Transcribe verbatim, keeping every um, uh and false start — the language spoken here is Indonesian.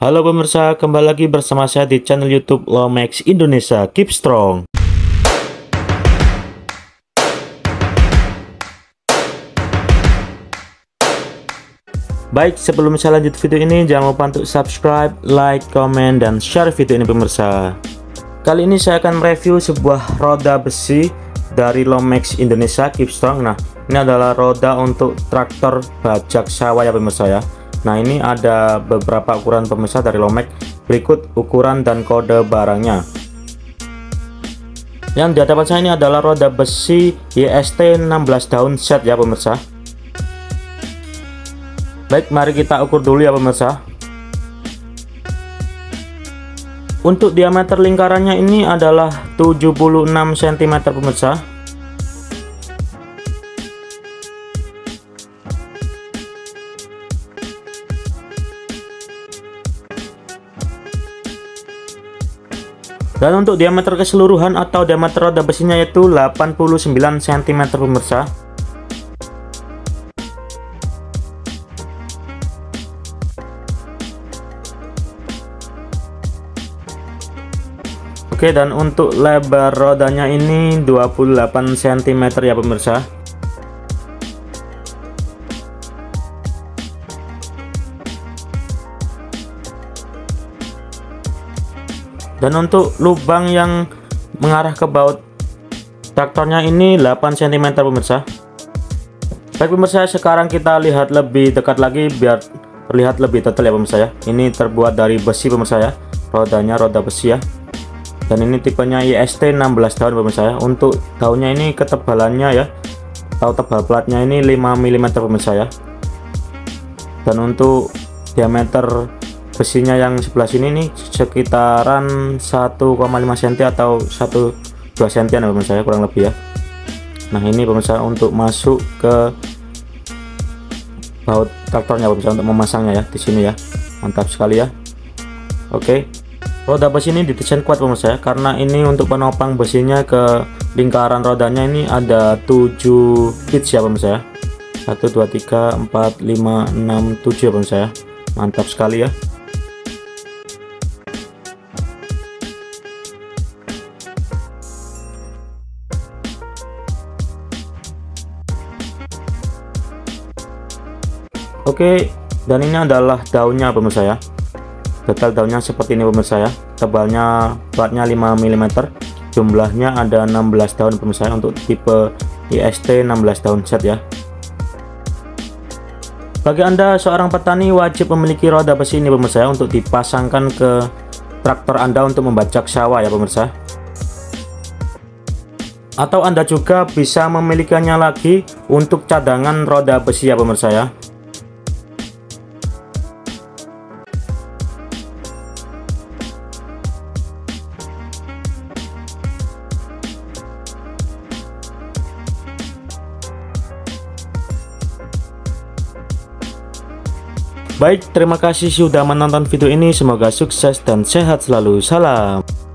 Halo pemirsa, kembali lagi bersama saya di channel YouTube Lomex Indonesia. Keep strong. Baik, sebelum saya lanjut video ini, jangan lupa untuk subscribe, like, comment, dan share video ini pemirsa. Kali ini saya akan mereview sebuah roda besi dari Lomex Indonesia Keep Strong. Nah, ini adalah roda untuk traktor bajak sawah ya pemirsa ya. Nah, ini ada beberapa ukuran pemirsa dari Lomex. Berikut ukuran dan kode barangnya. Yang di hadapan saya ini adalah roda besi Y S T enam belas daun set ya pemirsa. Baik, mari kita ukur dulu ya pemirsa. Untuk diameter lingkarannya ini adalah tujuh puluh enam sentimeter pemirsa. Dan untuk diameter keseluruhan atau diameter roda besinya yaitu delapan puluh sembilan sentimeter pemirsa. Oke, dan untuk lebar rodanya ini dua puluh delapan sentimeter ya pemirsa. Dan untuk lubang yang mengarah ke baut traktornya ini delapan sentimeter pemirsa. Baik pemirsa, sekarang kita lihat lebih dekat lagi biar terlihat lebih detail ya pemirsa ya. Ini terbuat dari besi pemirsa ya. Rodanya roda besi ya. Dan ini tipenya Y S T enam belas daun pemirsa ya. Untuk daunnya ini ketebalannya ya, atau tebal platnya ini lima milimeter pemirsa ya. Dan untuk diameter besinya yang sebelah sini nih sekitaran satu koma lima sentimeter atau satu koma dua sentimeter ya pemirsa ya, kurang lebih ya. Nah, ini pemirsa untuk masuk ke baut traktornya pemirsa, untuk memasangnya ya di sini ya. Mantap sekali ya. Oke. Roda besi ini didesain kuat pemirsa ya, karena ini untuk penopang besinya ke lingkaran rodanya ini ada tujuh pitch ya pemirsa ya. satu dua tiga empat lima enam tujuh ya pemirsa ya. Mantap sekali ya. Oke, dan ini adalah daunnya pemirsa ya. Detail daunnya seperti ini pemirsa ya. Tebalnya platnya lima milimeter. Jumlahnya ada enam belas daun pemirsa ya, untuk tipe Y S T enam belas daun set ya. Bagi Anda seorang petani wajib memiliki roda besi ini pemirsa ya, untuk dipasangkan ke traktor Anda untuk membajak sawah ya pemirsa. Atau Anda juga bisa memilikinya lagi untuk cadangan roda besi ya pemirsa ya. Baik, terima kasih sudah menonton video ini. Semoga sukses dan sehat selalu. Salam.